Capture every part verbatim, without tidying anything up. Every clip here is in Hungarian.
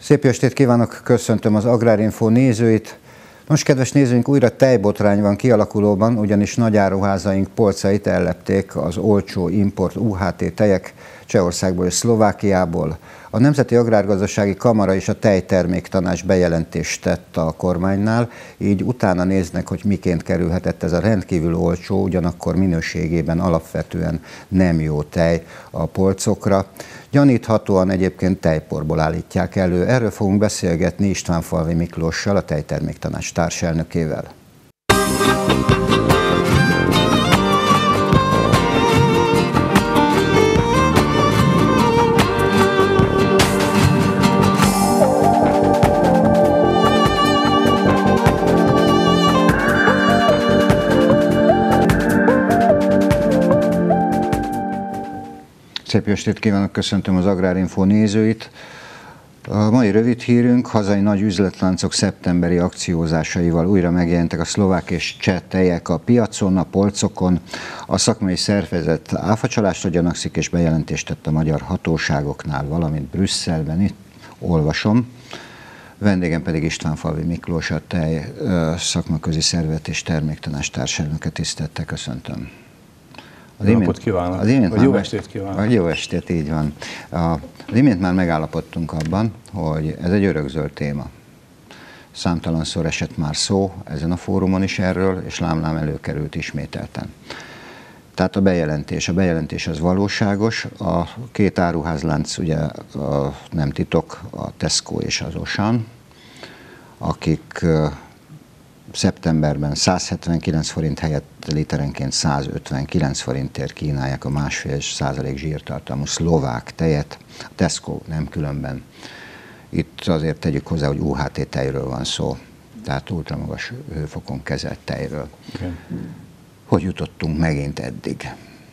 Szép estét kívánok, köszöntöm az Agrárinfo nézőit. Most, kedves nézőink, újra tejbotrány van kialakulóban, ugyanis nagyáruházaink polcait ellepték az olcsó import u há té tejek Csehországból és Szlovákiából. A Nemzeti Agrárgazdasági Kamara és a Tejterméktanács bejelentést tett a kormánynál, így utána néznek, hogy miként kerülhetett ez a rendkívül olcsó, ugyanakkor minőségében alapvetően nem jó tej a polcokra. Gyaníthatóan egyébként tejporból állítják elő. Erről fogunk beszélgetni Istvánfalvi Miklóssal, a Tejterméktanács társelnökével. Szép estét kívánok, köszöntöm az Agrárinfo nézőit. A mai rövid hírünk: hazai nagy üzletláncok szeptemberi akciózásaival újra megjelentek a szlovák és cseh tejek a piacon, a polcokon. A szakmai szervezet áfacsalásra gyanakszik és bejelentést tett a magyar hatóságoknál, valamint Brüsszelben. Itt olvasom. Vendégem pedig Istvánfalvi Miklós, a Tej szakmaközi szervezet és terméktanács társelnöke. Tisztelettel köszöntöm. Az imént, kívánok. Az imént jó estét kívánok. Jó estét, így van. Az imént már megállapodtunk abban, hogy ez egy örökzöld téma. Számtalanszor esett már szó ezen a fórumon is erről, és lámlám előkerült ismételten. Tehát a bejelentés. A bejelentés az valóságos. A két áruházlánc, ugye a, nem titok, a Tesco és az Auchan, akik szeptemberben száz hetvenkilenc forint helyett literenként száz ötvenkilenc forintért kínálják a másfél százalék zsírtartalmú szlovák tejet. A Tesco nem különben. Itt azért tegyük hozzá, hogy u há té tejről van szó, tehát ultramagas hőfokon kezelt tejről. Okay. Hogy jutottunk megint eddig?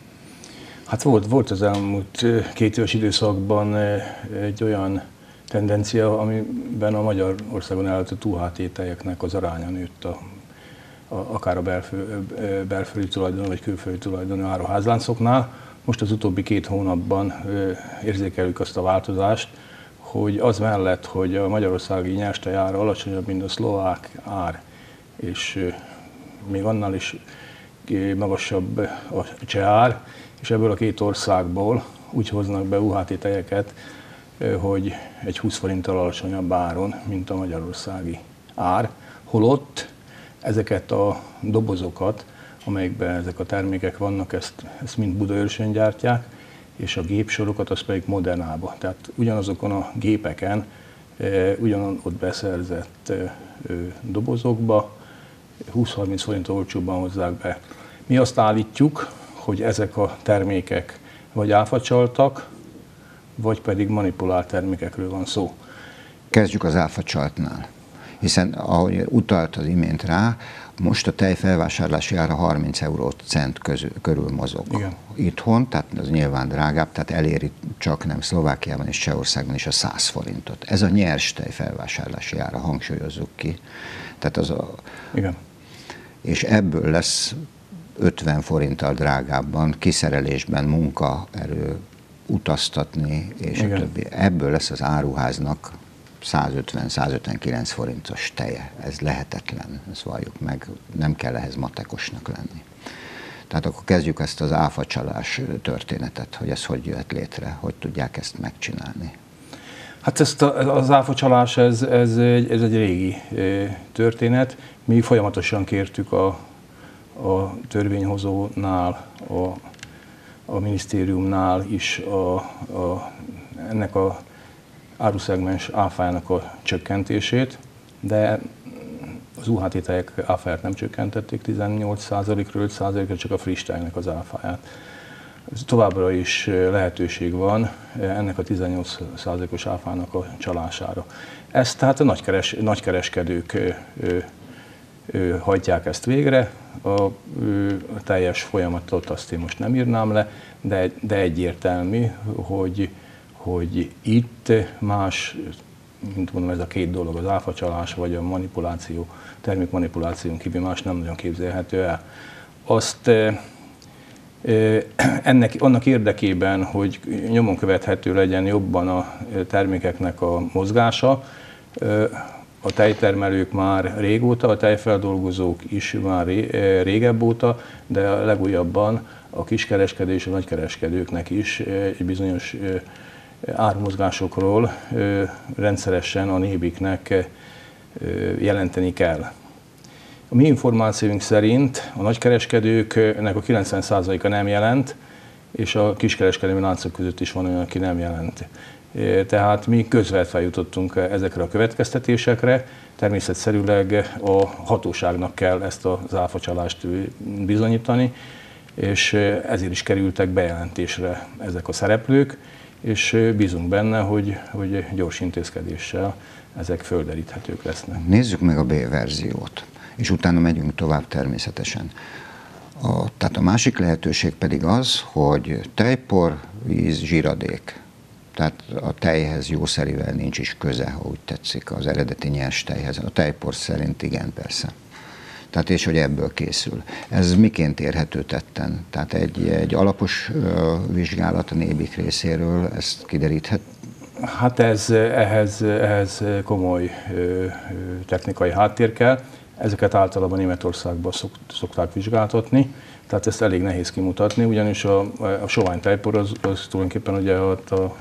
Hát volt, volt az elmúlt két éves időszakban egy olyan tendencia, amiben a Magyarországon ellátott u há té tejeknek az aránya nőtt, a, a, akár a belfő, belföldi tulajdonú vagy külföldi tulajdonú áruházláncoknál. Most az utóbbi két hónapban érzékeljük azt a változást, hogy az mellett, hogy a magyarországi nyerstej ára alacsonyabb, mint a szlovák ár, és még annál is magasabb a cseh ár, és ebből a két országból úgy hoznak be u há té tejeket, hogy egy húsz forinttal alacsonyabb áron, mint a magyarországi ár, holott ezeket a dobozokat, amelyekben ezek a termékek vannak, ezt, ezt mind Budaörsön gyártják, és a gépsorokat az pedig Modernába. Tehát ugyanazokon a gépeken, ugyanott beszerzett dobozokba húsz-harminc forint olcsóbban hozzák be. Mi azt állítjuk, hogy ezek a termékek vagy áfacsaltak, vagy pedig manipulált termékekről van szó. Kezdjük az áfacsaltnál, hiszen ahogy utalt az imént rá, most a tej felvásárlási ára harminc eurócent közül, körül mozog. Igen. Itthon, tehát az nyilván drágább, tehát eléri csak nem Szlovákiában és Csehországban is a száz forintot. Ez a nyers tej felvásárlási ára, hangsúlyozzuk ki. Tehát az a, Igen. És ebből lesz ötven forinttal drágábban kiszerelésben, munkaerő, utaztatni, és Igen. a többi. Ebből lesz az áruháznak száz ötven-száz ötvenkilenc forintos teje. Ez lehetetlen, ezt valljuk meg, nem kell ehhez matekosnak lenni. Tehát akkor kezdjük ezt az áfacsalás történetet, hogy ez hogy jöhet létre, hogy tudják ezt megcsinálni. Hát ezt a, az áfacsalás, ez, ez, egy, ez egy régi történet. Mi folyamatosan kértük a, a törvényhozónál, a a minisztériumnál is a, a, ennek a áruszegmens áfájának a csökkentését, de az u há té tejek áfáját nem csökkentették tizennyolc százalékról öt százalékra, csak a friss tejnek az áfáját. Továbbra is lehetőség van ennek a tizennyolc százalékos áfának a csalására. Ezt tehát a nagykeres, nagykereskedők ö, ö, hajtják ezt végre. A, a teljes folyamatot azt én most nem írnám le, de, de egyértelmű, hogy, hogy itt más, mint mondom, ez a két dolog, az áfacsalás vagy a manipuláció, termékmanipuláción kívül más nem nagyon képzelhető el. Azt Ennek, annak érdekében, hogy nyomon követhető legyen jobban a termékeknek a mozgása, a tejtermelők már régóta, a tejfeldolgozók is már régebb óta, de a legújabban a kiskereskedő és a nagykereskedőknek is egy bizonyos ármozgásokról rendszeresen a nébiknek jelenteni kell. A mi információink szerint a nagykereskedőknek a kilencven százaléka nem jelent, és a kiskereskedelmi láncok között is van olyan, aki nem jelent. Tehát mi közvetve jutottunk ezekre a következtetésekre, természetszerűleg a hatóságnak kell ezt az áfacsalást bizonyítani, és ezért is kerültek bejelentésre ezek a szereplők, és bízunk benne, hogy, hogy gyors intézkedéssel ezek földeríthetők lesznek. Nézzük meg a B-verziót, és utána megyünk tovább természetesen. A, tehát a másik lehetőség pedig az, hogy tejpor, víz, zsíradék. Tehát a tejhez jószerivel nincs is köze, ha úgy tetszik, az eredeti nyers tejhez. A tejpor szerint igen, persze. Tehát és hogy ebből készül. Ez miként érhető tetten? Tehát egy, egy alapos uh, vizsgálat a nébik részéről ezt kideríthet? Hát ez, ehhez, ehhez komoly ö, technikai háttér kell. Ezeket általában Németországban szok, szokták vizsgáltatni, tehát ezt elég nehéz kimutatni, ugyanis a, a sovány tejpor az, az tulajdonképpen ugye a, a, a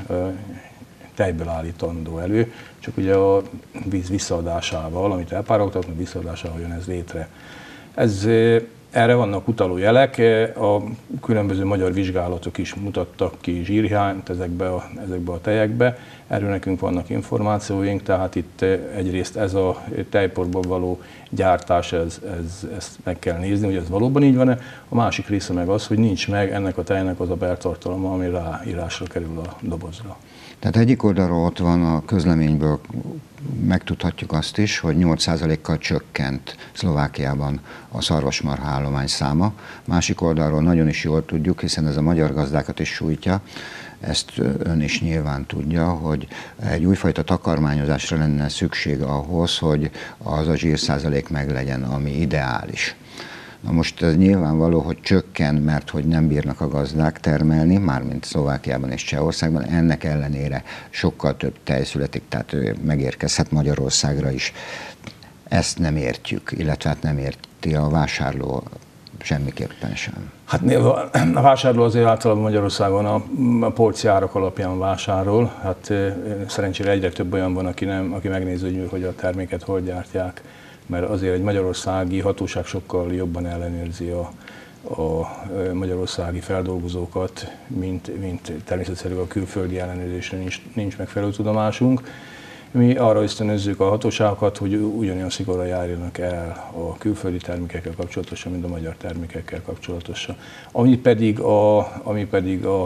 tejből állítandó elő, csak ugye a víz visszaadásával, amit elpárologtatnak, visszaadásával jön ez létre. Ez, erre vannak utaló jelek, a különböző magyar vizsgálatok is mutattak ki zsírhiányt ezekbe a, ezekbe a tejekbe, erről nekünk vannak információink, tehát itt egyrészt ez a tejporból való gyártás, ez, ez, ezt meg kell nézni, hogy ez valóban így van-e, a másik része meg az, hogy nincs meg ennek a tejnek az a beltartalma, ami ráírásra kerül a dobozra. Tehát egyik oldalról ott van a közleményből, megtudhatjuk azt is, hogy nyolc százalékkal csökkent Szlovákiában a szarvasmarha állomány száma. Másik oldalról nagyon is jól tudjuk, hiszen ez a magyar gazdákat is sújtja, ezt ön is nyilván tudja, hogy egy újfajta takarmányozásra lenne szükség ahhoz, hogy az a zsírszázalék meglegyen, ami ideális. Na most ez nyilvánvaló, hogy csökken, mert hogy nem bírnak a gazdák termelni, mármint Szlovákiában és Csehországban, ennek ellenére sokkal több tej születik, tehát megérkezhet Magyarországra is. Ezt nem értjük, illetve hát nem érti a vásárló semmiképpen sem. Hát a vásárló azért általában Magyarországon a, a polci árak alapján vásárol. Hát szerencsére egyre több olyan van, aki, nem, aki megnézi, hogy a terméket hol gyártják, mert azért egy magyarországi hatóság sokkal jobban ellenőrzi a, a magyarországi feldolgozókat, mint, mint természetszerűen a külföldi ellenőrzésre nincs, nincs megfelelő tudomásunk. Mi arra ösztönözzük a hatóságokat, hogy ugyanolyan szigorúan járjanak el a külföldi termékekkel kapcsolatosan, mint a magyar termékekkel kapcsolatosan. Ami pedig a, ami pedig a,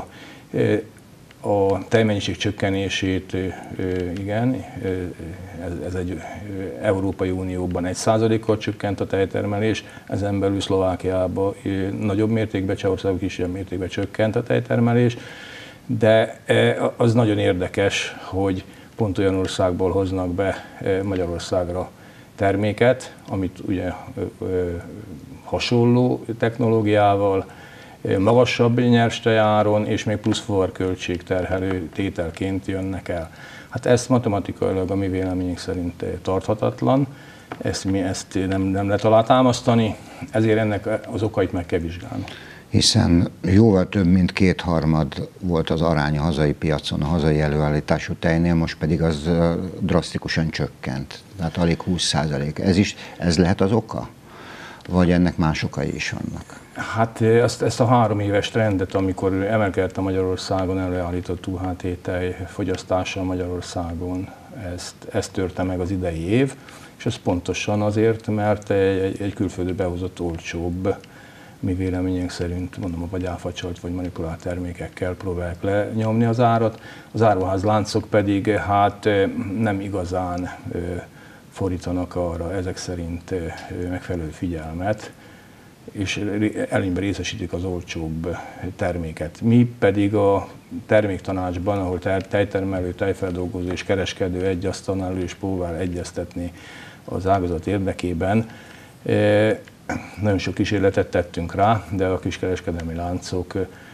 a tejmennyiség csökkenését, igen, ez, ez egy Európai Unióban egy százalékkal csökkent a tejtermelés, ezen belül Szlovákiában nagyobb mértékben, Csehországban kisebb mértékben csökkent a tejtermelés, de az nagyon érdekes, hogy pont olyan országból hoznak be Magyarországra terméket, amit ugye hasonló technológiával, magasabb nyerstejáron és még plusz fuvarköltség terhelő tételként jönnek el. Hát ezt matematikailag a mi véleményünk szerint tarthatatlan, ezt mi ezt nem, nem lehet alátámasztani, ezért ennek az okait meg kell vizsgálni. Hiszen jóval több mint kétharmad volt az arány a hazai piacon, a hazai előállítású tejnél, most pedig az drasztikusan csökkent, tehát alig húsz százalék. Ez is, ez lehet az oka? Vagy ennek más okai is vannak? Hát ezt, ezt a három éves trendet, amikor emelkedett a Magyarországon előállított u há té tej fogyasztása Magyarországon, ezt, ezt törte meg az idei év, és ez pontosan azért, mert egy, egy külföldről behozott olcsóbb, mi véleményünk szerint, mondom, vagy áfacsalt, vagy manipulált termékekkel próbálják lenyomni az árat. Az áruház láncok pedig hát nem igazán fordítanak arra ezek szerint megfelelő figyelmet, és előnyben részesítik az olcsóbb terméket. Mi pedig a terméktanácsban, ahol tejtermelő, tejfeldolgozó és kereskedő egy asztalnál ül és próbál egyeztetni az ágazat érdekében, nagyon sok kísérletet tettünk rá, de a kiskereskedelmi láncok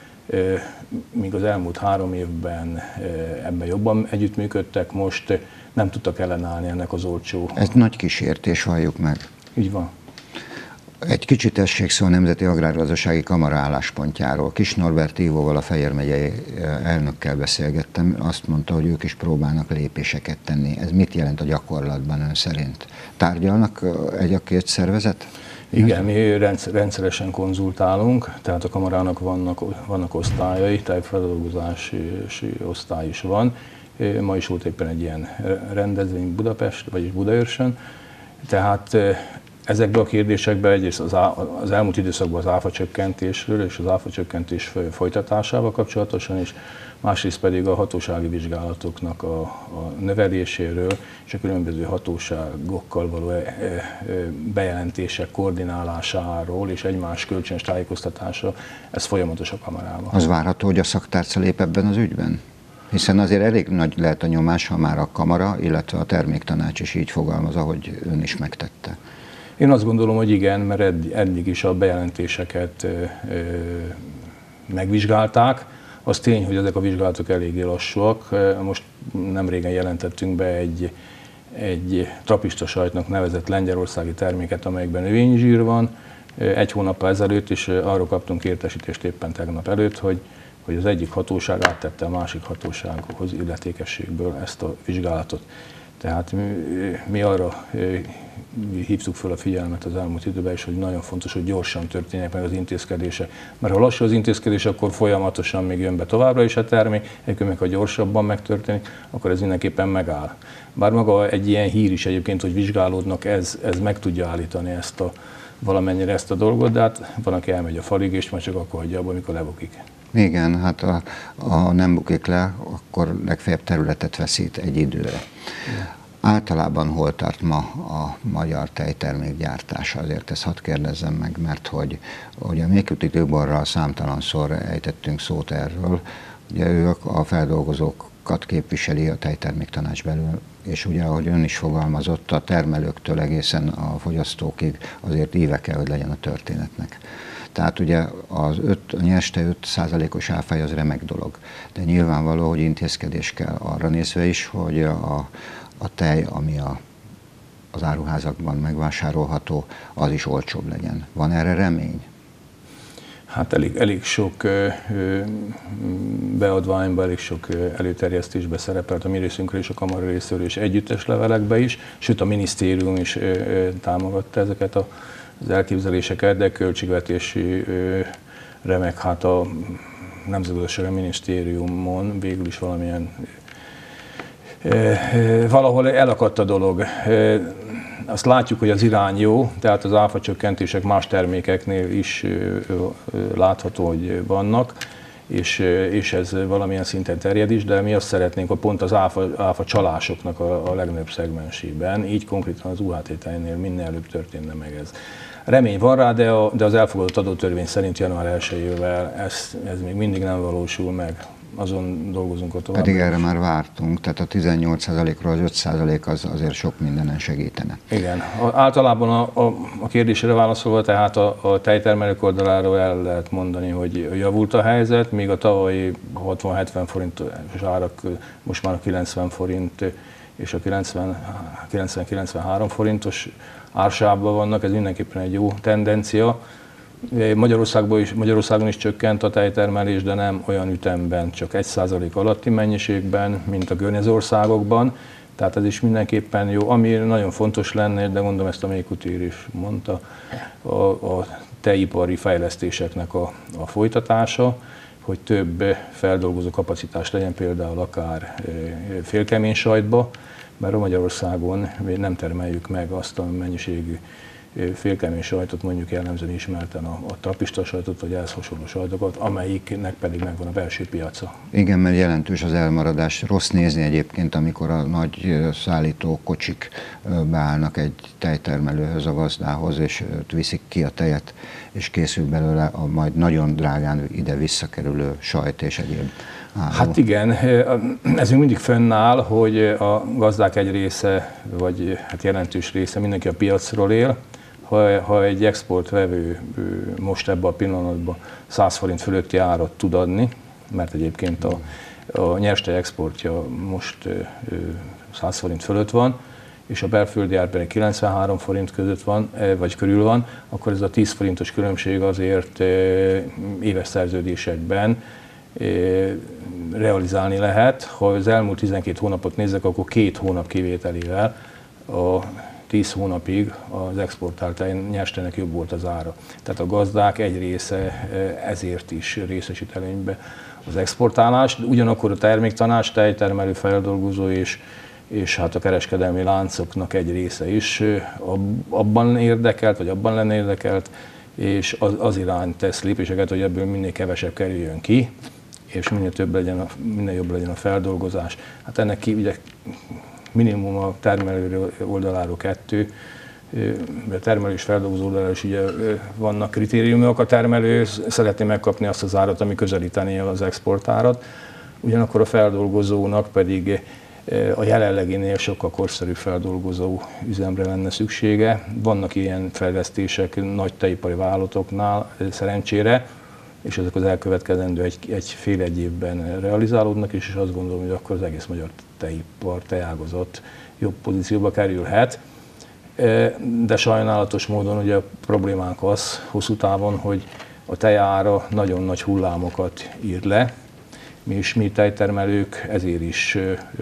míg az elmúlt három évben ebben jobban együttműködtek, most nem tudtak ellenállni ennek az olcsó. Ez nagy kísértés, valljuk meg. Így van. Egy kicsit tessék szó a Nemzeti Agrárgazdasági Kamara álláspontjáról. Kis Norbert Ivóval, a Fejér megyei elnökkel beszélgettem, azt mondta, hogy ők is próbálnak lépéseket tenni. Ez mit jelent a gyakorlatban ön szerint? Tárgyalnak egy a két szervezet? Igen, mi rendszeresen konzultálunk, tehát a kamarának vannak, vannak osztályai, tájfeldolgozási osztály is van. Ma is volt éppen egy ilyen rendezvény Budapest, vagyis Budaörsön. Tehát ezekben a kérdésekben egyrészt az, az elmúlt időszakban az áfa csökkentésről és az áfa csökkentés folytatásával kapcsolatosan, és másrészt pedig a hatósági vizsgálatoknak a, a növeléséről és a különböző hatóságokkal való bejelentések koordinálásáról és egymás kölcsönös tájékoztatása, ez folyamatos a kamarában. Az várható, hogy a szaktárca lép ebben az ügyben? Hiszen azért elég nagy lehet a nyomás, ha már a kamara, illetve a terméktanács is így fogalmaz, ahogy ön is megtette. Én azt gondolom, hogy igen, mert eddig is a bejelentéseket megvizsgálták. Az tény, hogy ezek a vizsgálatok eléggé lassúak. Most nem régen jelentettünk be egy, egy trapista sajtnak nevezett lengyelországi terméket, amelyekben növényzsír van. Egy hónappal ezelőtt is arról kaptunk értesítést éppen tegnap előtt, hogy, hogy az egyik hatóság áttette a másik hatósághoz illetékességből ezt a vizsgálatot. Tehát mi, mi arra hívtuk fel a figyelmet az elmúlt időben is, hogy nagyon fontos, hogy gyorsan történjenek meg az intézkedések. Mert ha lassú az intézkedés, akkor folyamatosan még jön be továbbra is a termék, egyébként meg ha gyorsabban megtörténik, akkor ez mindenképpen megáll. Bár maga egy ilyen hír is egyébként, hogy vizsgálódnak, ez, ez meg tudja állítani ezt a, valamennyire ezt a dolgot, de hát van, aki elmegy a falig, és már csak akkor hagyja abba, amikor lebukik. Igen, hát ha a, a nem bukik le, akkor legfeljebb területet veszít egy időre. Ja. Általában hol tart ma a magyar tejtermék gyártása? Azért ezt hadd kérdezzem meg, mert hogy ugye Méküti Tiborral számtalanszor ejtettünk szót erről, ugye ők a feldolgozókat képviseli a tejterméktanács belül, és ugye, ahogy ön is fogalmazott, a termelőktől egészen a fogyasztókig azért éve kell, hogy legyen a történetnek. Tehát ugye az öt, a nyerste öt százalékos áfály az remek dolog, de nyilvánvaló, hogy intézkedés kell arra nézve is, hogy a, a tej, ami a, az áruházakban megvásárolható, az is olcsóbb legyen. Van erre remény? Hát elég, elég sok ö, ö, beadványban, elég sok előterjesztésbe szerepelt a mi részünkről és a kamara részéről és együttes levelekbe is, sőt a minisztérium is ö, ö, támogatta ezeket a az elképzeléseket, de költségvetési remek, hát a Nemzetgazdasági Minisztériumon végül is valamilyen valahol elakadt a dolog. Azt látjuk, hogy az irány jó, tehát az áfa csökkentések más termékeknél is látható, hogy vannak, és, és ez valamilyen szinten terjed is, de mi azt szeretnénk, hogy pont az áfa, áfa csalásoknak a, a legnagyobb szegmensében, így konkrétan az u há té tejnél minél előbb történne meg ez. Remény van rá, de, a, de az elfogadott adótörvény szerint január elsejével ez, ez még mindig nem valósul meg. Azon dolgozunk ott tovább. Pedig erre már vártunk, tehát a tizennyolc százalékról az öt százalék az azért sok mindenen segítene. Igen. A, általában a, a, a kérdésre válaszolva, tehát a, a tejtermelők oldaláról el lehet mondani, hogy javult a helyzet, míg a tavalyi hatvan-hetven forintos árak most már a kilencven forint és a kilencven-kilencvenhárom forintos ársávban vannak, ez mindenképpen egy jó tendencia. Magyarországban is, Magyarországon is csökkent a tejtermelés, de nem olyan ütemben, csak egy százalék alatti mennyiségben, mint a környező országokban. Tehát ez is mindenképpen jó. Ami nagyon fontos lenne, de mondom, ezt a Méküti is mondta, a, a tejipari fejlesztéseknek a, a folytatása, hogy több feldolgozó kapacitás legyen például akár félkemény sajtba, mert a Magyarországon nem termeljük meg azt a mennyiségű félkemény sajtot, mondjuk jellemzően ismerten a, a trapista sajtot, vagy ehhez hasonló sajtokat, amelyiknek pedig megvan a belső piaca. Igen, mert jelentős az elmaradás. Rossz nézni egyébként, amikor a nagy szállító kocsik beállnak egy tejtermelőhöz, a gazdához, és viszik ki a tejet, és készül belőle a majd nagyon drágán ide visszakerülő sajt és egyéb. Áll. Hát igen, ez még mindig fönnáll, hogy a gazdák egy része, vagy hát jelentős része mindenki a piacról él, Ha, ha egy exportvevő most ebben a pillanatban száz forint fölötti árat tud adni, mert egyébként a, a nyerstej exportja most száz forint fölött van, és a belföldi ár pedig kilencvenhárom forint között van, vagy körül van, akkor ez a tíz forintos különbség azért éves szerződésekben realizálni lehet. Ha az elmúlt tizenkét hónapot nézzek, akkor két hónap kivételével a tíz hónapig az exportált nyerstejnek jobb volt az ára. Tehát a gazdák egy része ezért is részesít előnybe az exportálást. Ugyanakkor a terméktanács, tejtermelő, feldolgozó és, és hát a kereskedelmi láncoknak egy része is abban érdekelt, vagy abban lenne érdekelt, és az, az irány tesz lépéseket, hogy ebből minél kevesebb kerüljön ki, és minél több legyen, a, minél jobb legyen a feldolgozás. Hát ennek ki, ugye, minimum a termelő oldaláról kettő, a termelő és feldolgozó oldaláról is ugye vannak kritériumok. A termelő szeretné megkapni azt az árat, ami közelítené az exportárat, ugyanakkor a feldolgozónak pedig a jelenleginél sokkal korszerűbb feldolgozó üzemre lenne szüksége. Vannak ilyen fejlesztések nagy tejipari vállalatoknál szerencsére, és ezek az elkövetkezendő egy, egy fél egy évben realizálódnak, és azt gondolom, hogy akkor az egész magyar tejipar, tejágazat jobb pozícióba kerülhet. De sajnálatos módon ugye a problémánk az hosszú távon, hogy a tejára nagyon nagy hullámokat ír le, mi is mi tejtermelők ezért is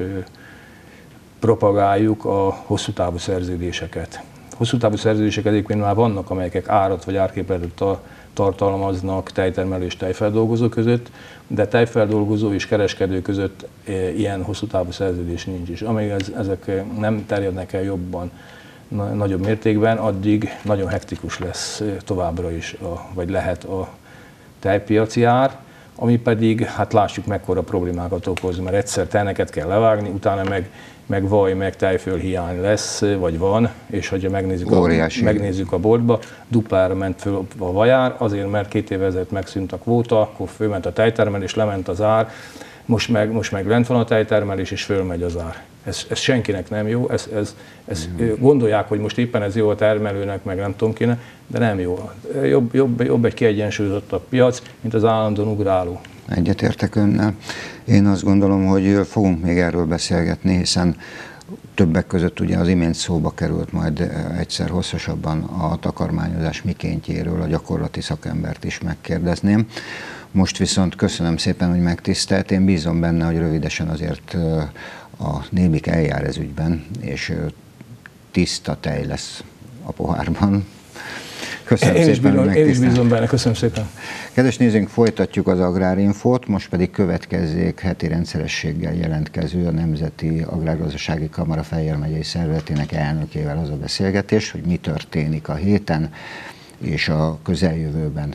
propagáljuk a hosszú távú szerződéseket. Hosszú távú szerződések egyébként már vannak, amelyek árat vagy árképletet tartalmaznak tejtermelő és tejfeldolgozó között, de tejfeldolgozó és kereskedő között ilyen hosszú távú szerződés nincs is. Amíg ez, ezek nem terjednek el jobban, nagyobb mértékben, addig nagyon hektikus lesz továbbra is, a, vagy lehet a tejpiaci ár, ami pedig, hát lássuk mekkora problémákat okoz, mert egyszer tejneket kell levágni, utána meg, meg vaj, meg tejföl hiány lesz, vagy van, és hogyha megnézzük, a, megnézzük a boltba, duplára ment föl a vajár, azért mert két évvel ezelőtt megszűnt a kvóta, akkor fölment a tejtermelés, lement az ár, most meg, most meg lent van a tejtermelés, és fölmegy az ár. Ez, ez senkinek nem jó, ez, ez, ez mm. gondolják, hogy most éppen ez jó a termelőnek, meg nem tudom kéne, de nem jó. Jobb, jobb, jobb egy kiegyensúlyozottabb piac, mint az állandóan ugráló. Egyetértek önnel. Én azt gondolom, hogy fogunk még erről beszélgetni, hiszen többek között ugye az imént szóba került majd egyszer hosszasabban a takarmányozás mikéntjéről, a gyakorlati szakembert is megkérdezném. Most viszont köszönöm szépen, hogy megtisztelt. Én bízom benne, hogy rövidesen azért a Nébik eljár ez ügyben, és tiszta tej lesz a pohárban. Köszönöm én szépen, bízom, hogy Én is bízom benne, köszönöm szépen. Kedves nézőink, folytatjuk az Agrárinfót, most pedig következzék heti rendszerességgel jelentkező a Nemzeti Agrárgazdasági Kamara Fejér megyei szervezetének elnökével az a beszélgetés, hogy mi történik a héten és a közeljövőben.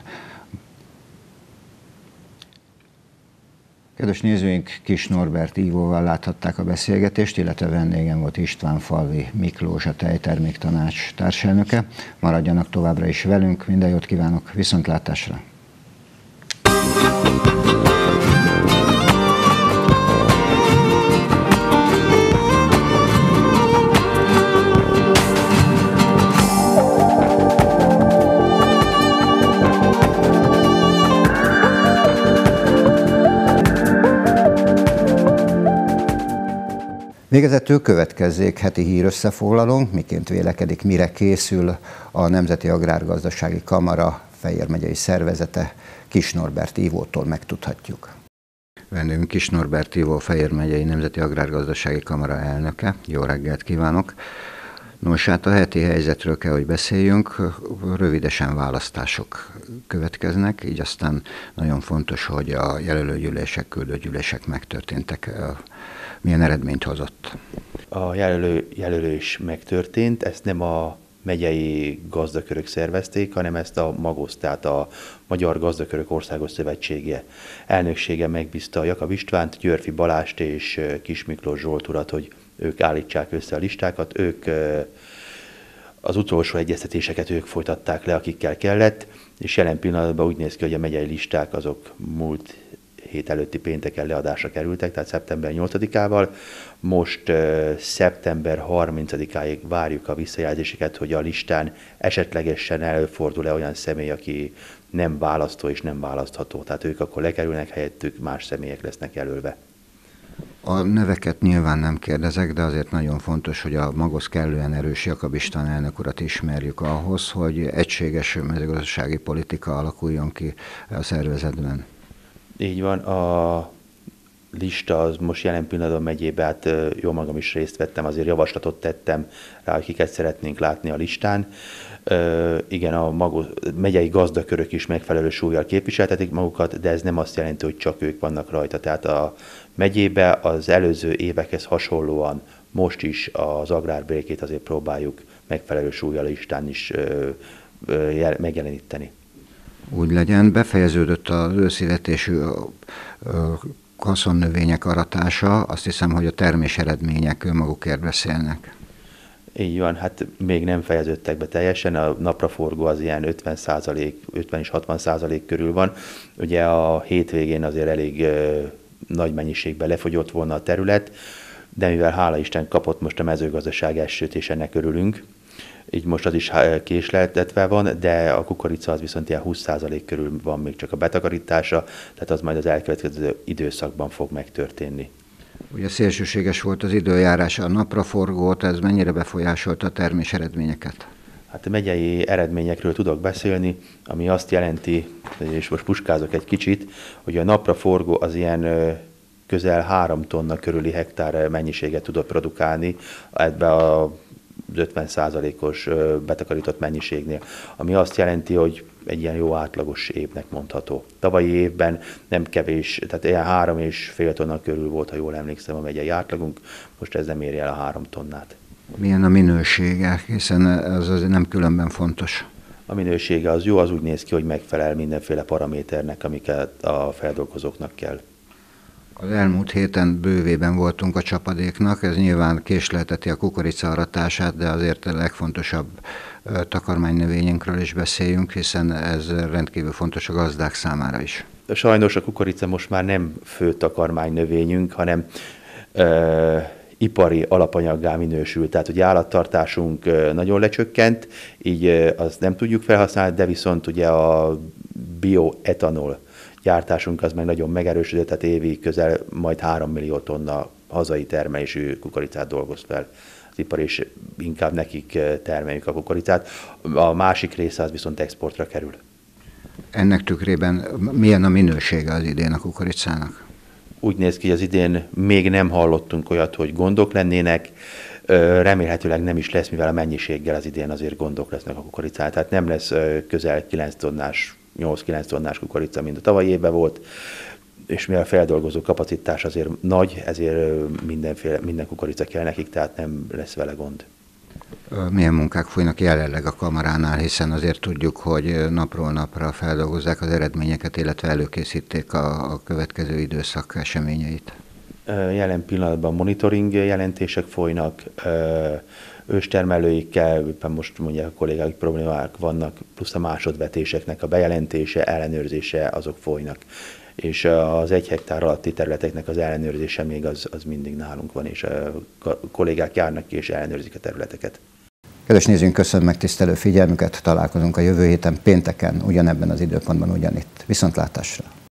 Kedves nézőink, Kis Norbert Ivóval láthatták a beszélgetést, illetve vendégem volt István Falvi Miklós, a Tejterméktanács társelnöke. Maradjanak továbbra is velünk, minden jót kívánok, viszontlátásra! Végezetül következzék heti hírösszefoglalónk, miként vélekedik, mire készül a Nemzeti Agrárgazdasági Kamara Fejér megyei szervezete. Kis Norbert Ivótól megtudhatjuk. Vendégünk Kis Norbert Ivó, Fejér megyei Nemzeti Agrárgazdasági Kamara elnöke. Jó reggelt kívánok! Nos, hát a heti helyzetről kell, hogy beszéljünk. Rövidesen választások következnek, így aztán nagyon fontos, hogy a jelölőgyűlések, küldőgyűlések megtörténtek. Milyen eredményt hozott? A jelölő, jelölés megtörtént, ezt nem a megyei gazdakörök szervezték, hanem ezt a MAGOSZ, tehát a Magyar Gazdakörök Országos Szövetsége elnöksége megbízta Jakab Istvánt, Györfi Balást és Kis Miklós Zsolt urat, hogy ők állítsák össze a listákat, ők az utolsó egyeztetéseket ők folytatták le, akikkel kellett, és jelen pillanatban úgy néz ki, hogy a megyei listák azok múlt hét előtti pénteken leadásra kerültek, tehát szeptember nyolcadikával. Most uh, szeptember harmincadikáig várjuk a visszajelzéseket, hogy a listán esetlegesen előfordul-e olyan személy, aki nem választó és nem választható. Tehát ők akkor lekerülnek, helyettük más személyek lesznek jelölve. A neveket nyilván nem kérdezek, de azért nagyon fontos, hogy a magoz kellően erős Jakab István elnök urat ismerjük ahhoz, hogy egységes mezőgazdasági politika alakuljon ki a szervezetben. Így van, a lista az most jelen pillanatban megyébe, hát jó magam is részt vettem, azért javaslatot tettem rá, hogy kiket szeretnénk látni a listán. Uh, igen, a maga, megyei gazdakörök is megfelelő súllyal képviseltetik magukat, de ez nem azt jelenti, hogy csak ők vannak rajta. Tehát a megyébe az előző évekhez hasonlóan most is az agrárbékét azért próbáljuk megfelelő súllyal a listán is uh, uh, megjeleníteni. Úgy legyen, befejeződött az őszivetésű haszonnövények aratása, azt hiszem, hogy a termés eredmények önmagukért beszélnek. Így van, hát még nem fejeződtek be teljesen, a napraforgó az ilyen ötven százalék, ötven és hatvan százalék körül van. Ugye a hétvégén azért elég ö, nagy mennyiségben lefogyott volna a terület, de mivel hála Isten kapott most a mezőgazdaság esőt, és ennek örülünk, így most az is késleltetve van, de a kukorica az viszont ilyen húsz százalék körül van még csak a betakarítása, tehát az majd az elkövetkező időszakban fog megtörténni. Ugye szélsőséges volt az időjárás, a napraforgót, ez mennyire befolyásolta a termés eredményeket? Hát a megyei eredményekről tudok beszélni, ami azt jelenti, és most puskázok egy kicsit, hogy a napraforgó az ilyen közel három tonna körüli hektár mennyiséget tudott produkálni ebbe a ötven százalékos betakarított mennyiségnél, ami azt jelenti, hogy egy ilyen jó átlagos évnek mondható. Tavalyi évben nem kevés, tehát ilyen három és fél tonna körül volt, ha jól emlékszem, a megyei átlagunk, most ez nem éri el a három tonnát. Milyen a minősége, hiszen ez azért nem különben fontos. A minősége az jó, az úgy néz ki, hogy megfelel mindenféle paraméternek, amiket a feldolgozóknak kell. Az elmúlt héten bővében voltunk a csapadéknak, ez nyilván késlelteti a kukorica aratását, de azért a legfontosabb takarmánynövényünkről is beszéljünk, hiszen ez rendkívül fontos a gazdák számára is. Sajnos a kukorica most már nem fő takarmánynövényünk, hanem ö, ipari alapanyaggá minősül. Tehát, hogy állattartásunk nagyon lecsökkent, így azt nem tudjuk felhasználni, de viszont ugye a bioetanol gyártásunk az meg nagyon megerősödött, tehát évi közel majd három millió tonna hazai termelésű kukoricát dolgoz fel az ipar, és inkább nekik termeljük a kukoricát. A másik része az viszont exportra kerül. Ennek tükrében milyen a minősége az idén a kukoricának? Úgy néz ki, hogy az idén még nem hallottunk olyat, hogy gondok lennének, remélhetőleg nem is lesz, mivel a mennyiséggel az idén azért gondok lesznek a kukoricán, tehát nem lesz közel kilenc tonnás, nyolc-kilenc tonnás kukorica, mint a tavalyi évben volt, és mivel a feldolgozó kapacitás azért nagy, ezért mindenféle, minden kukorica kell nekik, tehát nem lesz vele gond. Milyen munkák folynak jelenleg a kamaránál, hiszen azért tudjuk, hogy napról napra feldolgozzák az eredményeket, illetve előkészíték a, a következő időszak eseményeit? Jelen pillanatban monitoring jelentések folynak, őstermelőikkel, éppen most mondják a kollégák, problémák vannak, plusz a másodvetéseknek a bejelentése, ellenőrzése, azok folynak. És az egy hektár alatti területeknek az ellenőrzése még az, az mindig nálunk van, és a kollégák járnak ki és ellenőrzik a területeket. Kedves nézőink, köszönöm megtisztelő figyelmüket, találkozunk a jövő héten pénteken, ugyanebben az időpontban ugyanitt. Viszontlátásra!